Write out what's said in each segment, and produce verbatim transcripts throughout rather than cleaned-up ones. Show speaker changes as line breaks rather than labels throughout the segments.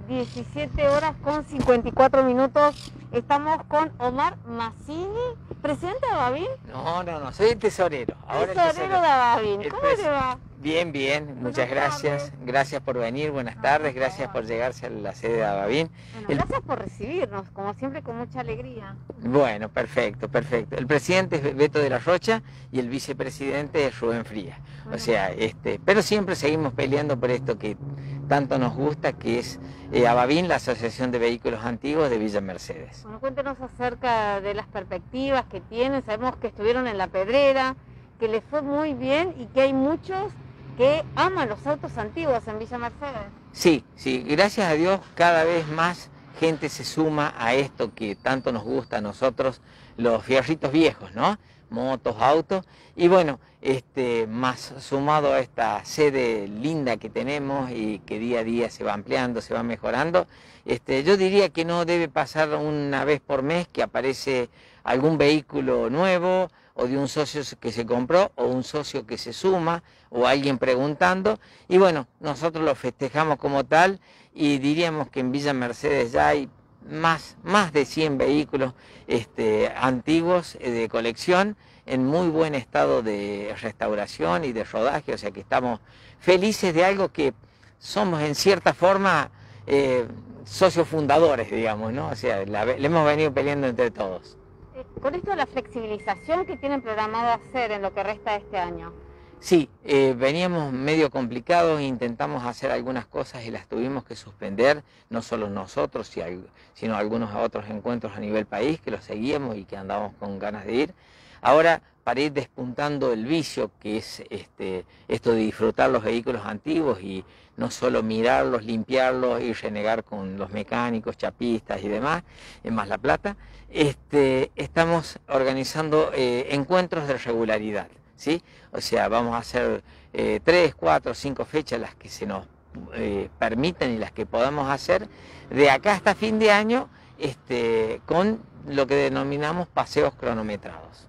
diecisiete horas con cincuenta y cuatro minutos. Estamos con Omar Mazzini, presidente de Ababín.
No, no, no, soy el tesorero. Ahora
tesorero,
el tesorero
de Ababín.
El
¿Cómo
pres-
le va?
Bien, bien,
Buenas
muchas gracias.
tardes.
Gracias por venir, buenas
No,
tardes,
por
gracias
favor.
por llegarse a la sede de Ababín.
Bueno,
El-
gracias por recibirnos, como siempre, con mucha alegría.
Bueno, perfecto, perfecto. El presidente es Beto de la Rocha y el vicepresidente es Rubén Frías. O sea, este, pero siempre seguimos peleando por esto que tanto nos gusta, que es eh, Ababín, la Asociación de Vehículos Antiguos de Villa Mercedes.
Bueno, cuéntenos acerca de las perspectivas que tienen. Sabemos que estuvieron en La Pedrera, que les fue muy bien y que hay muchos que aman los autos antiguos en Villa Mercedes.
Sí, sí, gracias a Dios cada vez más gente se suma a esto que tanto nos gusta a nosotros, los fierritos viejos, ¿no? Motos, autos, y bueno, este, más sumado a esta sede linda que tenemos y que día a día se va ampliando, se va mejorando, este, yo diría que no debe pasar una vez por mes que aparece algún vehículo nuevo, o de un socio que se compró, o un socio que se suma, o alguien preguntando, y bueno, nosotros lo festejamos como tal, y diríamos que en Villa Mercedes ya hay más, más de cien vehículos este, antiguos eh, de colección, en muy buen estado de restauración y de rodaje, o sea que estamos felices de algo que somos en cierta forma eh, socios fundadores, digamos, ¿no? O sea, la, le hemos venido peleando entre todos.
Con esto de la flexibilización que tienen programado hacer en lo que resta de este año.
Sí, eh, veníamos medio complicados, intentamos hacer algunas cosas y las tuvimos que suspender, no solo nosotros, sino algunos otros encuentros a nivel país que los seguíamos y que andábamos con ganas de ir. Ahora, para ir despuntando el vicio, que es este, esto de disfrutar los vehículos antiguos y no solo mirarlos, limpiarlos y renegar con los mecánicos, chapistas y demás, en Más La Plata, este, estamos organizando eh, encuentros de regularidad, ¿sí? O sea, vamos a hacer eh, tres, cuatro, cinco fechas las que se nos eh, permiten y las que podamos hacer de acá hasta fin de año este, con lo que denominamos paseos cronometrados.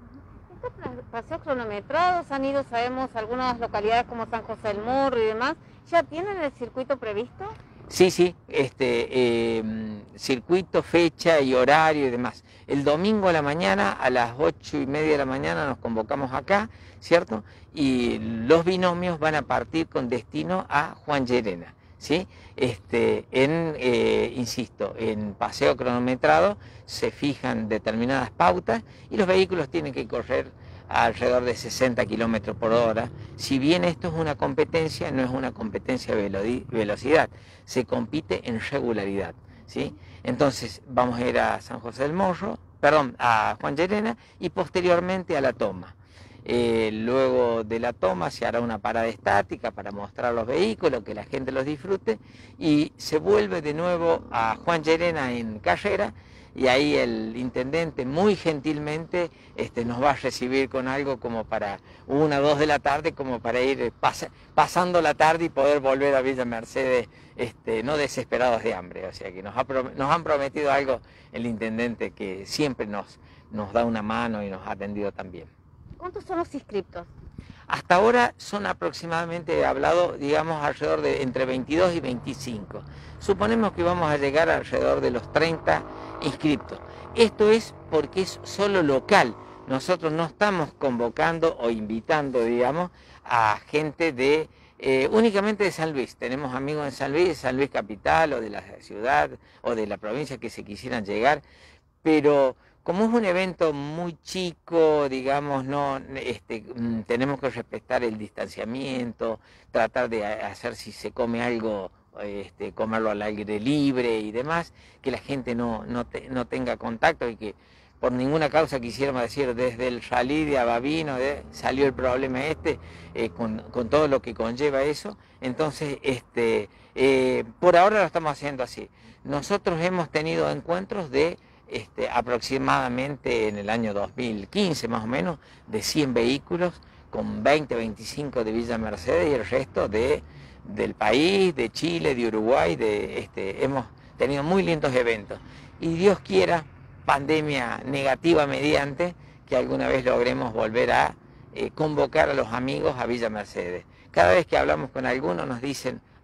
Estos paseos cronometrados han ido, sabemos, algunas localidades como San José del Morro y demás. ¿Ya tienen el circuito previsto?
Sí, sí, este, eh, circuito, fecha y horario y demás. El domingo a la mañana, a las ocho y media de la mañana nos convocamos acá, ¿cierto? Y los binomios van a partir con destino a Juan Llerena, ¿sí? Este, en, eh, insisto, en paseo cronometrado se fijan determinadas pautas y los vehículos tienen que correr a alrededor de sesenta kilómetros por hora. Si bien esto es una competencia, no es una competencia de velocidad, se compite en regularidad, ¿sí? Entonces vamos a ir a San José del Morro, perdón, a Juan Llerena y posteriormente a La Toma. Eh, luego de La Toma se hará una parada estática para mostrar los vehículos, que la gente los disfrute, y se vuelve de nuevo a Juan Llerena en Carrera, y ahí el intendente muy gentilmente este, nos va a recibir con algo como para una, dos de la tarde, como para ir pas pasando la tarde y poder volver a Villa Mercedes este, no desesperados de hambre. O sea que nos, ha nos han prometido algo el intendente que siempre nos, nos da una mano y nos ha atendido también.
¿Cuántos son los inscriptos?
Hasta ahora son aproximadamente, he hablado, digamos, alrededor de entre veintidós y veinticinco. Suponemos que vamos a llegar alrededor de los treinta inscriptos. Esto es porque es solo local. Nosotros no estamos convocando o invitando, digamos, a gente de eh, únicamente de San Luis. Tenemos amigos en San Luis, San Luis capital o de la ciudad o de la provincia que se quisieran llegar, pero como es un evento muy chico, digamos, no, este, tenemos que respetar el distanciamiento, tratar de hacer si se come algo, este, comerlo al aire libre y demás, que la gente no, no, te, no tenga contacto y que por ninguna causa quisiéramos decir desde el rally de Ababín de, salió el problema este, eh, con, con todo lo que conlleva eso. Entonces, este, eh, por ahora lo estamos haciendo así. Nosotros hemos tenido encuentros de Este, aproximadamente en el año dos mil quince más o menos, de cien vehículos, con veinte, veinticinco de Villa Mercedes y el resto de, del país, de Chile, de Uruguay, de, este, hemos tenido muy lindos eventos. Y Dios quiera, pandemia negativa mediante, que alguna vez logremos volver a eh, convocar a los amigos a Villa Mercedes. Cada vez que hablamos con algunos nos dicen,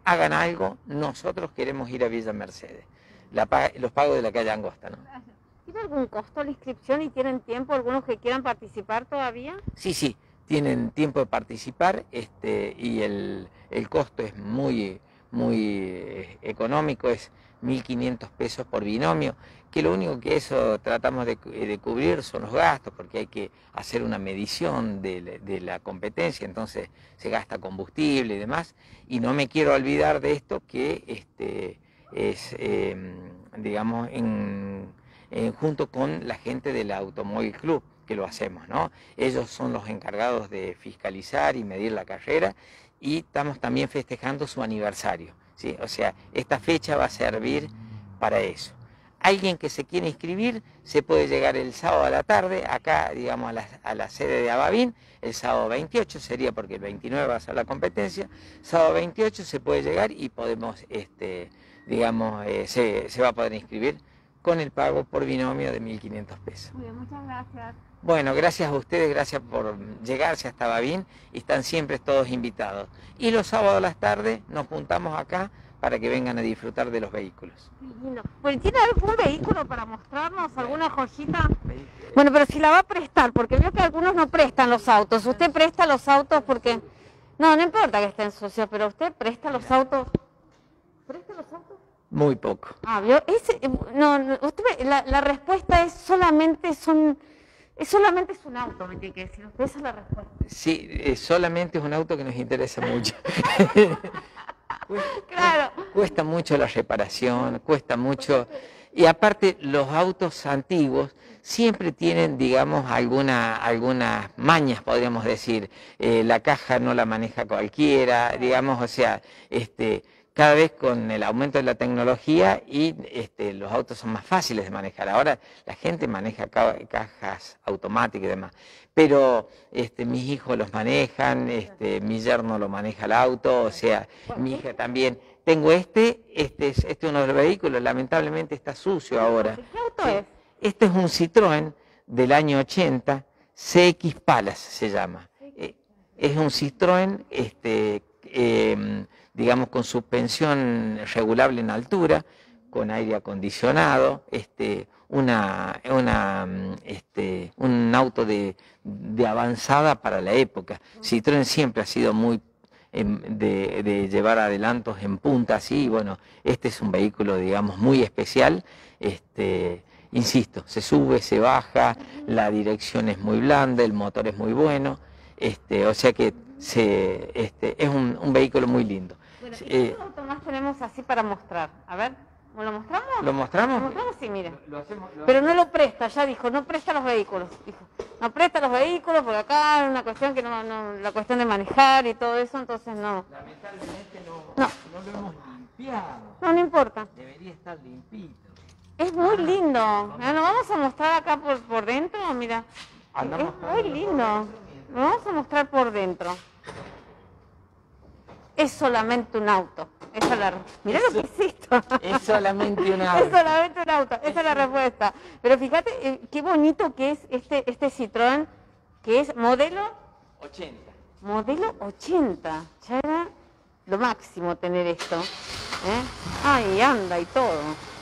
hagan algo, nosotros queremos ir a Villa Mercedes. La, los pagos de la calle Angosta, ¿no?
¿Tiene algún costo la inscripción y tienen tiempo algunos que quieran participar todavía?
Sí, sí, tienen tiempo de participar este, y el, el costo es muy, muy económico, es mil quinientos pesos por binomio, que lo único que eso tratamos de, de cubrir son los gastos, porque hay que hacer una medición de, de la competencia, entonces se gasta combustible y demás, y no me quiero olvidar de esto que este, es, eh, digamos, en, en, junto con la gente del Automóvil Club, que lo hacemos, ¿no? Ellos son los encargados de fiscalizar y medir la carrera, y estamos también festejando su aniversario, ¿sí? O sea, esta fecha va a servir para eso. Alguien que se quiere inscribir se puede llegar el sábado a la tarde, acá, digamos, a la, a la sede de Abavín, el sábado veintiocho sería, porque el veintinueve va a ser la competencia, sábado veintiocho se puede llegar y podemos, este, digamos, eh, se, se va a poder inscribir con el pago por binomio de mil quinientos pesos.
Muy bien, muchas gracias.
Bueno, gracias a ustedes, gracias por llegarse hasta Abavín, y están siempre todos invitados. Y los sábados a las tardes nos juntamos acá para que vengan a disfrutar de los vehículos.
Bueno, ¿tiene algún vehículo para mostrarnos? ¿Alguna joyita? Bueno, pero si la va a prestar, porque veo que algunos no prestan los autos. ¿Usted presta los autos porque...? No, no importa que estén sucios, pero ¿usted presta los autos? ¿Presta los autos?
Muy poco.
Ah, ¿vio? Ese, no, no, usted ve, la, la respuesta es solamente son... Es solamente es un auto, me tiene que decir. Esa es la respuesta.
Sí, eh, solamente es un auto que nos interesa mucho. Cuesta,
claro.
Cuesta mucho la reparación, cuesta mucho. Y aparte, los autos antiguos siempre tienen, digamos, alguna, algunas mañas, podríamos decir. Eh, la caja no la maneja cualquiera, digamos, o sea, este, cada vez con el aumento de la tecnología y este, los autos son más fáciles de manejar. Ahora la gente maneja ca cajas automáticas y demás. Pero este, mis hijos los manejan, este, mi yerno lo maneja el auto, o sea, mi hija también. Tengo este, este es, este es uno de los vehículos, lamentablemente está sucio ahora.
¿Qué auto es?
Este es un Citroën del año ochenta, C X Palace se llama. Eh, es un Citroën, este, eh, digamos, con suspensión regulable en altura, con aire acondicionado, este, una, una, este, un auto de, de avanzada para la época. Citroën siempre ha sido muy de, de llevar adelantos en punta, así, y bueno, este es un vehículo, digamos, muy especial, este, insisto, se sube, se baja, la dirección es muy blanda, el motor es muy bueno, este, o sea que se, este, es un, un vehículo muy lindo.
Bueno, ¿y qué auto más tenemos así para mostrar? A ver, ¿lo mostramos?
¿Lo mostramos?
¿Lo mostramos? Sí, mire.
Lo hacemos, lo
Pero no lo presta, ya dijo, no presta los vehículos. Dijo, no presta los vehículos porque acá hay una cuestión que no, no, la cuestión de manejar y todo eso, entonces no.
Lamentablemente no,
no.
no lo hemos limpiado.
No, no importa.
Debería estar limpito.
Es muy lindo. Nos vamos a mostrar acá por, por dentro, mira.
Andamos
es muy lindo. Lo vamos a mostrar por dentro. Es solamente un auto. Esa es la... Mirá lo que es esto.
Es solamente un auto.
Es solamente un auto. Esa es la respuesta. Pero fíjate eh, qué bonito que es este, este Citroën, que es modelo...
ochenta.
Modelo ochenta. Ya era lo máximo tener esto. ¿Eh? Ay, anda y todo.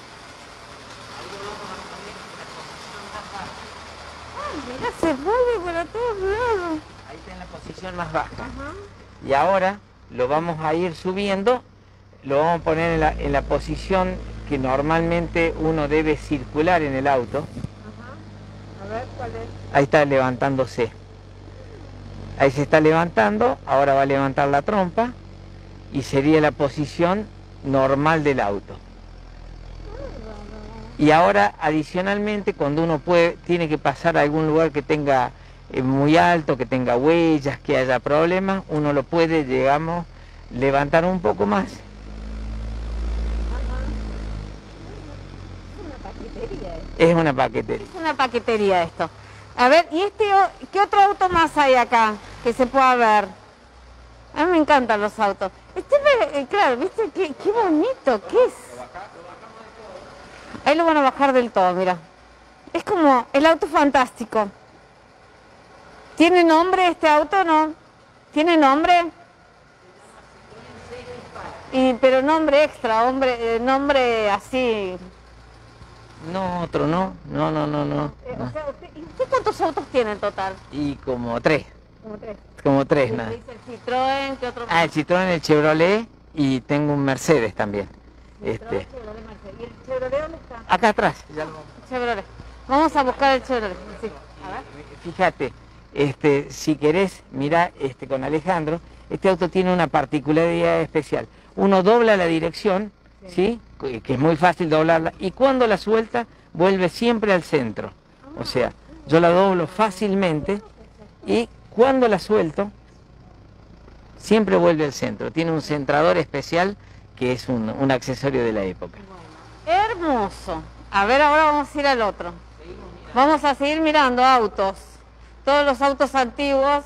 Ay, mirá, se mueve para todos lados.
Ahí está en la posición más baja.
Ajá.
Y ahora lo vamos a ir subiendo, lo vamos a poner en la, en la posición que normalmente uno debe circular en el auto.
Ajá. A ver, ¿cuál es?
Ahí está levantándose. Ahí se está levantando, ahora va a levantar la trompa y sería la posición normal del auto. Y ahora, adicionalmente, cuando uno puede, tiene que pasar a algún lugar que tenga eh, muy alto, que tenga huellas, que haya problemas, uno lo puede, digamos, levantar un poco más. Es una paquetería.
Es una paquetería esto. A ver, ¿y este qué otro auto más hay acá que se pueda ver? A mí me encantan los autos. Este, eh, claro, ¿viste? Qué, qué bonito, ¿qué es? Ahí lo van a bajar del todo, mira. Es como el auto fantástico. ¿Tiene nombre este auto o no? ¿Tiene nombre? Y, pero nombre extra, hombre, eh, nombre así.
No, otro no, no, no, no, no.
Eh,
no.
O sea, usted, ¿y usted cuántos autos tiene en total?
Y como tres,
Como tres.
como tres,
Y
nada.
dice el Citroën, ¿qué otro?
Ah, el Citroën, el Chevrolet y tengo un Mercedes también. Este,
Citroën, Chevrolet, Mercedes. ¿Y el Chevrolet dónde está?
acá atrás, ya lo vamos.
Chevrolet. Vamos a buscar el Chevrolet. Sí. A ver.
Fíjate, este, si querés, mira, este, con Alejandro, este auto tiene una particularidad especial. Uno dobla la dirección, ¿sí? ¿sí? Que es muy fácil doblarla, y cuando la suelta, vuelve siempre al centro. O sea, yo la doblo fácilmente y cuando la suelto, siempre vuelve al centro. Tiene un centrador especial que es un, un accesorio de la época.
Hermoso. A ver, ahora vamos a ir al otro. Vamos a seguir mirando autos. Todos los autos antiguos.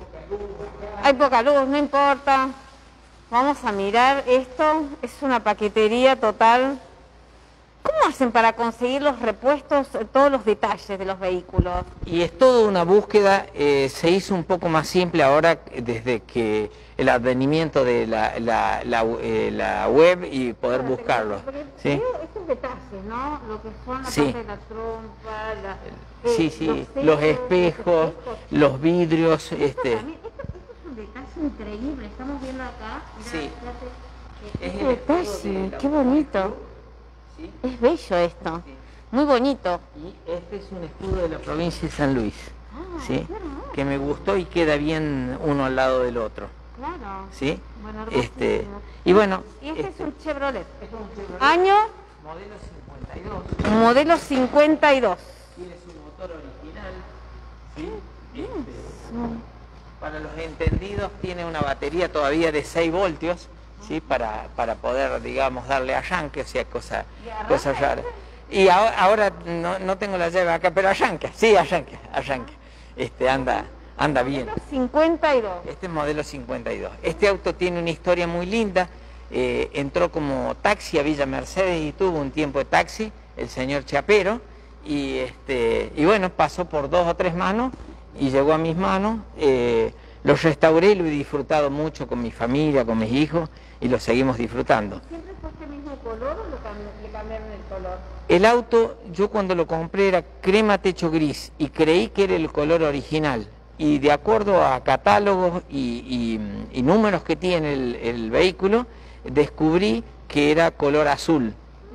Hay poca luz, no importa. Vamos a mirar esto. Es una paquetería total. ¿Cómo hacen para conseguir los repuestos, todos los detalles de los vehículos?
Y es toda una búsqueda, eh, se hizo un poco más simple ahora desde que el advenimiento de la, la, la, eh, la web y poder buscarlo. ¿Sí?
Estos detalles, ¿no? Lo que son la
sí.
parte de la trompa, la, eh,
sí, sí,
los, techos,
los espejos,
los, espejos.
los vidrios.
Esto,
este.
también, esto, esto es un detalle increíble, estamos viendo acá. Mirá,
Sí.
fíjate,
Es
este
el escudo de
detalle,
la
qué bonito.
¿Sí?
Es bello esto,
Sí.
muy bonito.
Y este es un escudo de la provincia de San Luis,
Ah,
¿sí?
qué hermoso.
Que me gustó y queda bien uno al lado del otro.
Claro.
¿Sí?
Bueno,
este,
hermosísimo.
y bueno,
Y este,
este,
es un Chevrolet.
es un Chevrolet
Año,
modelo cincuenta y dos.
modelo cincuenta y dos.
Tiene su motor original, ¿sí?
Bien.
Este, para los entendidos tiene una batería todavía de seis voltios, ¿sí? Para, para poder, digamos, darle arranque, o sea, cosa, cosa rara. Y ahora, ahora no, no tengo la llave acá, pero arranca, sí, arranca, arranca. Este, anda, anda bien.
Modelo cincuenta y dos.
Este es modelo cincuenta y dos. Este auto tiene una historia muy linda. Eh, entró como taxi a Villa Mercedes y tuvo un tiempo de taxi, el señor Chapero, y, este, y bueno, pasó por dos o tres manos y llegó a mis manos. Eh, lo restauré y lo he disfrutado mucho con mi familia, con mis hijos, y lo seguimos disfrutando.
¿Siempre fue este mismo color o lo cam- le cambiaron el color?
El auto, yo cuando lo compré era crema techo gris y creí que era el color original. Y de acuerdo a catálogos y, y, y números que tiene el, el vehículo, descubrí que era color azul.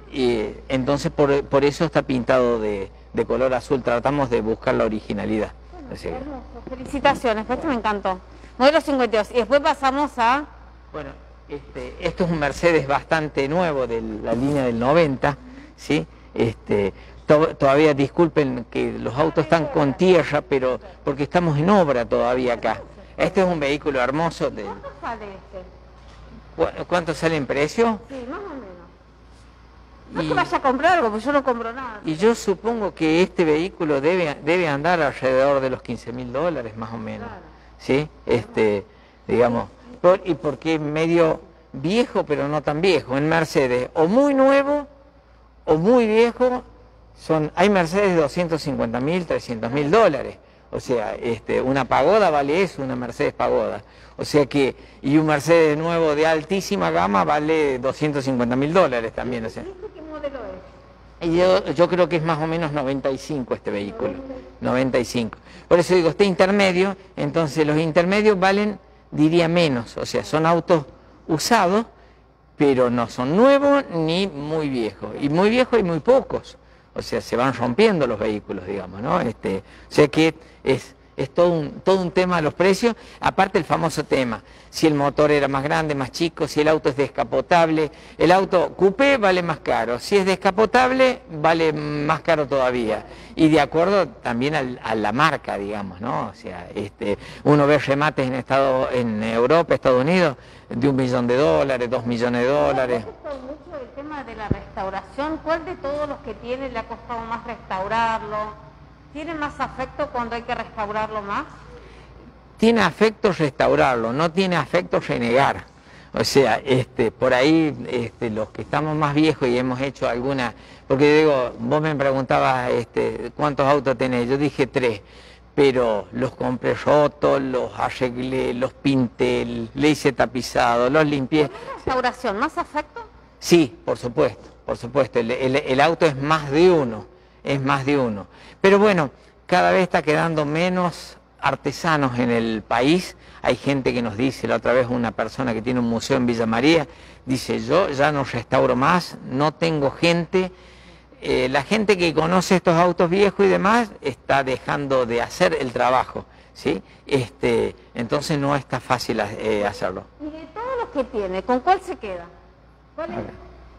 Y entonces por, por eso está pintado de, de color azul. Tratamos de buscar la originalidad.
Bueno,
Así que,
hermoso. Felicitaciones, pues esto me encantó. Modelo cincuenta y dos. Y después pasamos a...
bueno, este, esto es un Mercedes bastante nuevo de la línea del noventa, ¿sí? Este, to, todavía disculpen que los autos están con tierra, pero porque estamos en obra todavía acá. Este es un vehículo hermoso. De,
¿Cuánto sale este?
¿cu ¿Cuánto sale en precio?
Sí, más o menos. No es
Y,
que vaya a comprar algo, porque yo no compro nada.
y yo supongo que este vehículo debe, debe andar alrededor de los quince mil dólares más o menos.
Claro.
¿Sí? Este, digamos, por, y porque es medio viejo, pero no tan viejo. En Mercedes, o muy nuevo, o muy viejo, son, hay Mercedes de doscientos cincuenta mil, trescientos mil dólares. O sea, este, una Pagoda vale eso, una Mercedes Pagoda. O sea que, y un Mercedes nuevo de altísima gama vale doscientos cincuenta mil dólares también. O sea.
¿Este qué modelo es?
Y yo, yo creo que es más o menos noventa y cinco este vehículo, noventa y cinco. Por eso digo, este intermedio, entonces los intermedios valen, diría, menos. O sea, son autos usados, pero no son nuevos ni muy viejos. Y muy viejos y muy pocos. O sea, se van rompiendo los vehículos, digamos, ¿no? Este, o sea que es, es todo un, todo un tema de los precios, aparte el famoso tema, si el motor era más grande, más chico, si el auto es descapotable, el auto coupé vale más caro, si es descapotable vale más caro todavía, y de acuerdo también al, a la marca, digamos, ¿no? O sea, este, uno ve remates en, Estado, en Europa, Estados Unidos, de un millón de dólares, dos millones de dólares.
¿Me ha costado mucho el tema de la restauración? ¿Cuál de todos los que tiene le ha costado más restaurarlo? ¿Tiene más afecto cuando hay que restaurarlo más?
Tiene afecto restaurarlo, no tiene afecto renegar. O sea, este, por ahí este, los que estamos más viejos y hemos hecho alguna... Porque digo, vos me preguntabas este, cuántos autos tenés, yo dije tres. pero los compré rotos, los arreglé, los pinté, le hice tapizado, los limpié.
¿Restauración más afecto?
Sí, por supuesto, por supuesto, el, el, el auto es más de uno, es más de uno. Pero bueno, cada vez está quedando menos artesanos en el país. Hay gente que nos dice, la otra vez una persona que tiene un museo en Villa María, dice, yo ya no restauro más, no tengo gente. Eh, la gente que conoce estos autos viejos y demás está dejando de hacer el trabajo, ¿sí? Este, entonces no está fácil eh, hacerlo.
Y de todos los que tiene, ¿con cuál se queda? ¿Cuál es el,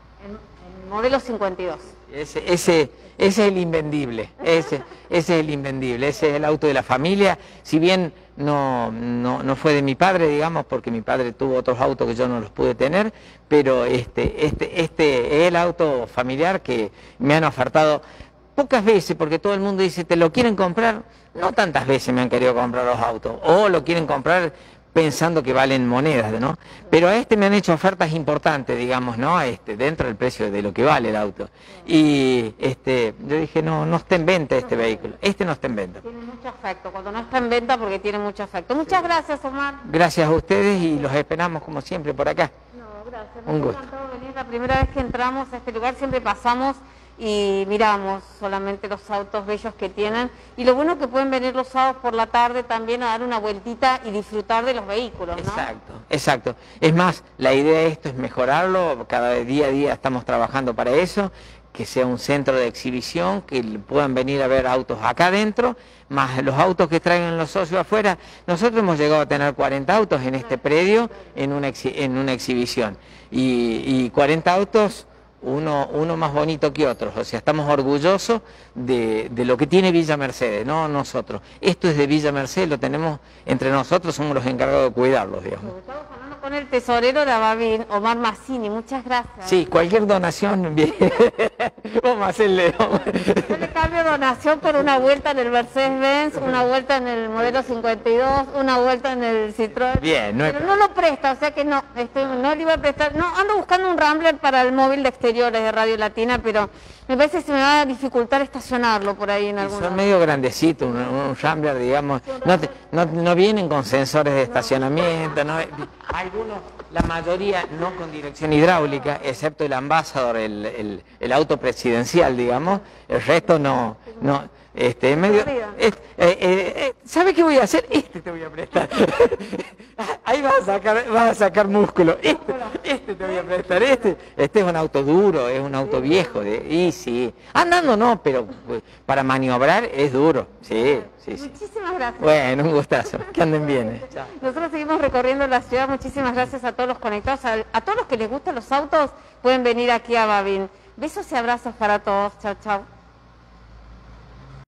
el modelo cincuenta y dos?
Ese, ese, ese es el invendible, ese, ese es el invendible, ese es el auto de la familia, si bien no, no, no fue de mi padre, digamos, porque mi padre tuvo otros autos que yo no los pude tener, pero este, este, este es el auto familiar que me han ofertado pocas veces, porque todo el mundo dice, ¿te lo quieren comprar? No tantas veces me han querido comprar los autos, o lo quieren comprar pensando que valen monedas, ¿no? Pero a este me han hecho ofertas importantes, digamos, ¿no? Este, dentro del precio de lo que vale el auto. Y este, yo dije, no, no está en venta este vehículo, este no está en venta.
Tiene mucho afecto, cuando no está en venta porque tiene mucho afecto. Muchas gracias, Omar.
Gracias a ustedes y los esperamos como siempre por acá.
No, gracias.
Un gusto.
Venir. La primera vez que entramos a este lugar siempre pasamos y miramos solamente los autos bellos que tienen, y lo bueno que pueden venir los sábados por la tarde también a dar una vueltita y disfrutar de los vehículos, ¿no?
Exacto, exacto. Es más, la idea de esto es mejorarlo, cada día a día estamos trabajando para eso, que sea un centro de exhibición, que puedan venir a ver autos acá adentro, más los autos que traigan los socios afuera. Nosotros hemos llegado a tener cuarenta autos en este predio en una, en una exhibición, y, y cuarenta autos... Uno, uno más bonito que otros, o sea, estamos orgullosos de, de lo que tiene Villa Mercedes, no nosotros. Esto es de Villa Mercedes, lo tenemos entre nosotros, somos los encargados de cuidarlos, digamos.
Estamos hablando con el tesorero de Babín, Omar Mazzini, muchas gracias.
Sí, cualquier donación, bien. Vamos a hacerle...
Yo le cambio donación por una vuelta en el Mercedes-Benz, una vuelta en el modelo cincuenta y dos, una vuelta en el Citroën.
Bien, no es...
Pero no lo presta, o sea que no, este, no le iba a prestar, no, ando buscando un Rambler para el móvil de exterior de Radio Latina, pero me parece que se me va a dificultar estacionarlo por ahí en algún
Son
lado.
medio grandecitos, un, un Rambler, digamos, no, te, no, no vienen con sensores de estacionamiento, no, algunos, la mayoría no con dirección hidráulica, excepto el Ambassador, el, el, el auto presidencial, digamos, el resto no, no. Este, medio, este, eh, eh, eh, ¿sabe qué voy a hacer? Este te voy a prestar. Ahí vas a sacar, vas a sacar músculo. Este, este te voy a prestar. Este, este es un auto duro, es un auto viejo. De, y sí, andando no, pero pues, para maniobrar es duro. Sí, sí, sí.
Muchísimas gracias.
Bueno, un gustazo. Que anden bien. Eh. Chao.
Nosotros seguimos recorriendo la ciudad. Muchísimas gracias a todos los conectados. A, a todos los que les gustan los autos, pueden venir aquí a Babín. Besos y abrazos para todos. Chao, chao.